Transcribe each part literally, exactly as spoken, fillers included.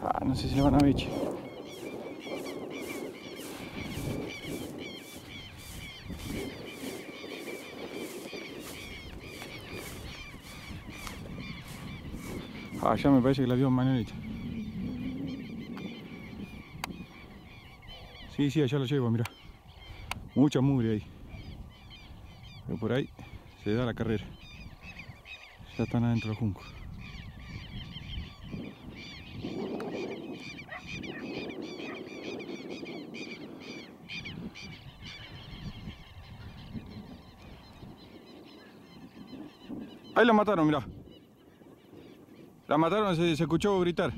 Ah, no sé si le van a ver. Ah, ya me parece que la vio Manuelita. Sí, sí, allá lo llevo, mira. Mucha mugre ahí. Pero por ahí se da la carrera. Ya están adentro los juncos. Ahí la mataron, mirá. La mataron, se, se escuchó gritar.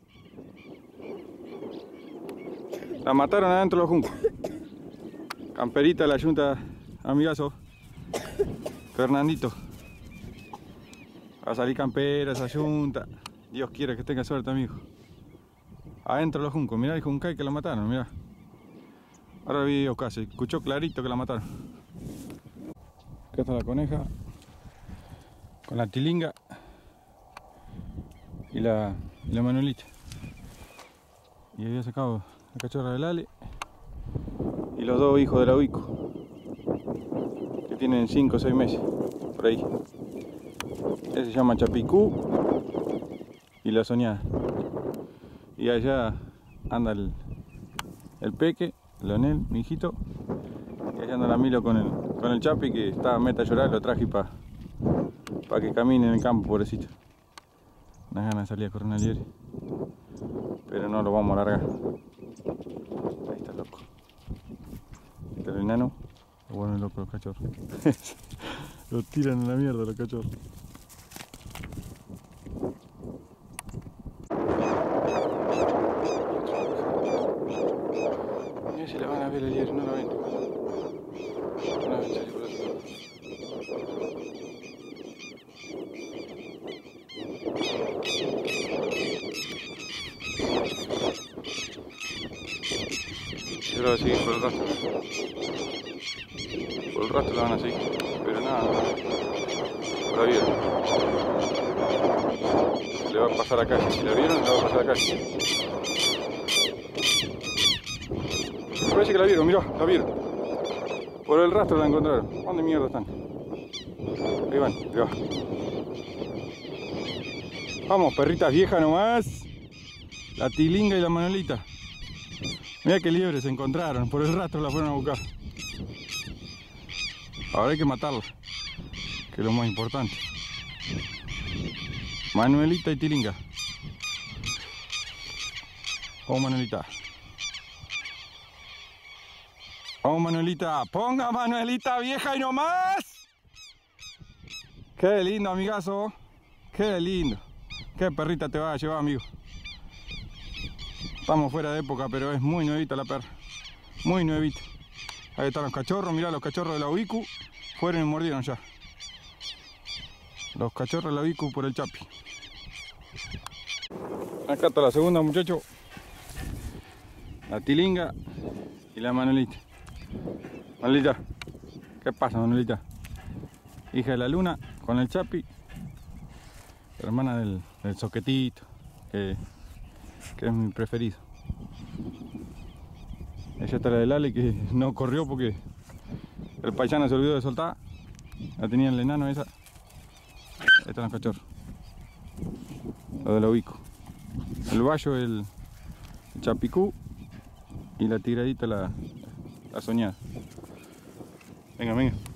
La mataron adentro de los juncos. Camperita de la yunta, amigazo. Fernandito. Va a salir campera esa yunta. Dios quiera que tenga suerte, amigo. Adentro de los juncos, mirá el juncay que la mataron, mirá. Ahora vi acá, se escuchó clarito que la mataron. Acá está la coneja. Con la tilinga. Y la, y la Manuelita. Y había sacado la cachorra del Ale y los dos hijos de la Uico, que tienen cinco o seis meses, por ahí. Ese se llama Chapicú y la Soñada. Y allá anda el, el Peque, Leonel, mi hijito. Y allá anda la Milo con el, con el Chapi, que estaba meta a llorar, lo traje para pa que camine en el campo, pobrecito. Unas ganas de salir a correr una liebre, pero no lo vamos a largar. Ahí está loco. Está el enano. Lo vuelven loco los cachorros. Lo tiran en la mierda los cachorros. Mira si la van a ver la liebre, no la ven. No la ven salir por otro lado. Yo la voy a seguir por el rastro. Por el rastro la van a seguir. Pero nada, no la vieron. Le va a pasar a calle. Si la vieron, le va a pasar a calle. Me parece que la vieron, mirá, la vieron. Por el rastro la encontraron. ¿Dónde mierda están? Ahí van, ahí va. Vamos, perritas viejas nomás. La tilinga y la Manuelita. Mira qué liebres se encontraron, por el rastro la fueron a buscar. Ahora hay que matarla, que es lo más importante. Manuelita y tilinga. Oh, Manuelita. Oh, Manuelita. Ponga, Manuelita vieja y no más. Qué lindo, amigazo. Qué lindo. Qué perrita te va a llevar, amigo. Estamos fuera de época, pero es muy nuevita la perra. Muy nuevita. Ahí están los cachorros, mirá, los cachorros de la Uico fueron y mordieron ya. Los cachorros de la Uico por el Chapi. Acá está la segunda, muchachos. La tilinga y la Manuelita. Manuelita, ¿qué pasa, Manuelita? Hija de la Luna con el Chapi. Hermana del, del Soquetito, que... que es mi preferido. Ella está la del Ale, que no corrió porque el paisano se olvidó de soltar. La tenía el enano esa. Ahí están los cachorros. Lo de la Uico. El Bayo, el, el Chapicú y la tigradita, la, la Soñada. Venga, venga.